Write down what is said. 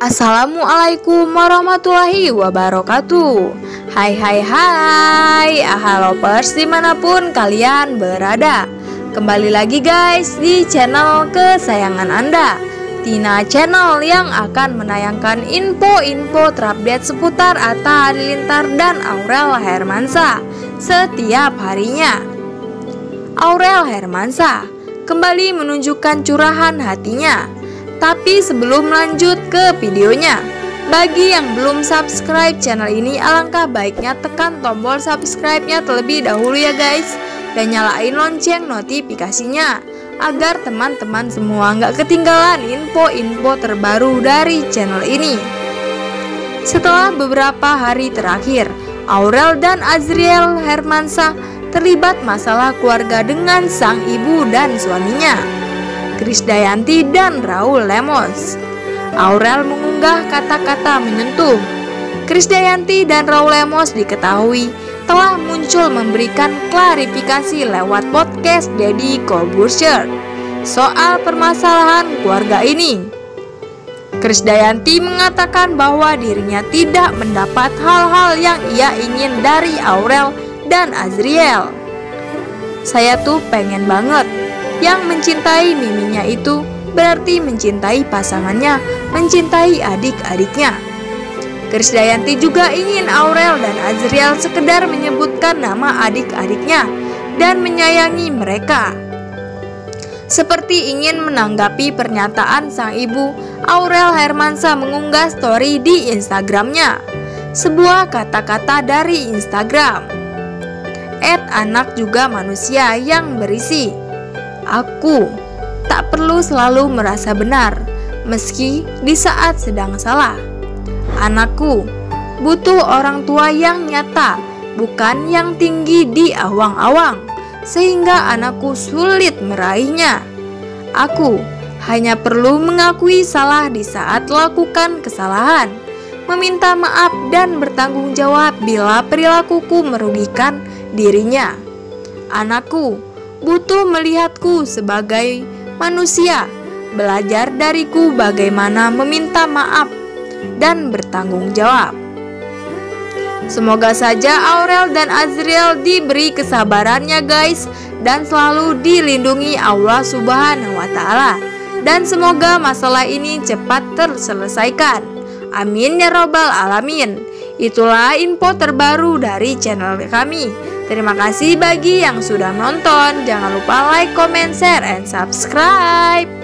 Assalamualaikum warahmatullahi wabarakatuh. Hai Ahalopers dimanapun kalian berada. Kembali lagi guys di channel kesayangan Anda, Tina Channel, yang akan menayangkan info-info terupdate seputar Atta Halilintar dan Aurel Hermansyah setiap harinya. Aurel Hermansyah kembali menunjukkan curahan hatinya. Tapi sebelum lanjut ke videonya, bagi yang belum subscribe channel ini, alangkah baiknya tekan tombol subscribe-nya terlebih dahulu ya guys, dan nyalain lonceng notifikasinya agar teman-teman semua nggak ketinggalan info-info terbaru dari channel ini. Setelah beberapa hari terakhir, Aurel dan Azriel Hermansyah terlibat masalah keluarga dengan sang ibu dan suaminya, Krisdayanti dan Raul Lemos. Aurel mengunggah kata-kata menyentuh. Krisdayanti dan Raul Lemos diketahui telah muncul memberikan klarifikasi lewat podcast Deddy Corbuzier soal permasalahan keluarga ini. Krisdayanti mengatakan bahwa dirinya tidak mendapat hal-hal yang ia ingin dari Aurel dan Azriel. Saya tuh pengen banget, yang mencintai miminya itu berarti mencintai pasangannya, mencintai adik-adiknya. Krisdayanti juga ingin Aurel dan Azriel sekedar menyebutkan nama adik-adiknya dan menyayangi mereka. Seperti ingin menanggapi pernyataan sang ibu, Aurel Hermansyah mengunggah story di Instagramnya. Sebuah kata-kata dari Instagram @anak juga manusia yang berisi, "Aku tak perlu selalu merasa benar, meski di saat sedang salah. Anakku butuh orang tua yang nyata, bukan yang tinggi di awang-awang, sehingga anakku sulit meraihnya. Aku hanya perlu mengakui salah di saat melakukan kesalahan, meminta maaf dan bertanggung jawab bila perilakuku merugikan dirinya. Anakku butuh melihatku sebagai manusia, belajar dariku bagaimana meminta maaf dan bertanggung jawab." Semoga saja Aurel dan Azriel diberi kesabarannya guys, dan selalu dilindungi Allah Subhanahu wa Ta'ala, dan semoga masalah ini cepat terselesaikan. Amin ya robbal alamin. Itulah info terbaru dari channel kami. Terima kasih bagi yang sudah menonton. Jangan lupa like, comment, share, and subscribe.